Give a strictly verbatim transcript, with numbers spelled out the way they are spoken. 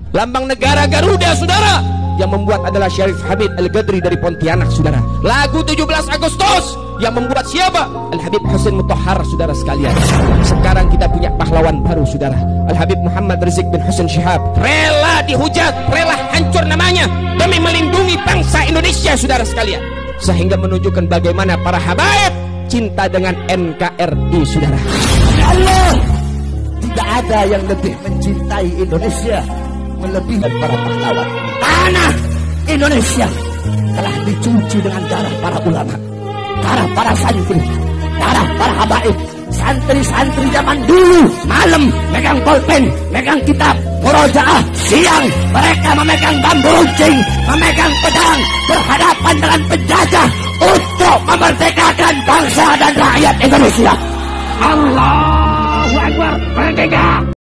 Lambang negara Garuda, saudara. Yang membuat adalah Syarif Hamid Al-Gadri dari Pontianak, saudara. Lagu tujuh belas Agustus yang membuat siapa? Al-Habib Husain Mutahhar, saudara sekalian. Sekarang kita punya pahlawan baru, saudara. Al-Habib Muhammad Rizik bin Husain Syihab. Rela dihujat, rela hancur namanya demi melindungi bangsa Indonesia, saudara sekalian. Sehingga menunjukkan bagaimana para habaib cinta dengan N K R I, saudara. Ya Allah, tidak ada yang lebih mencintai Indonesia melebihi para pahlawan. Tanah Indonesia telah dicuci dengan darah para ulama, darah para santri, darah para habaib. Santri-santri zaman dulu malam megang bolpen, megang kitab murojaah, siang mereka memegang bambu runcing, memegang pedang, berhadapan dengan penjajah untuk memerdekakan bangsa dan rakyat Indonesia. Allahu Akbar, merdeka!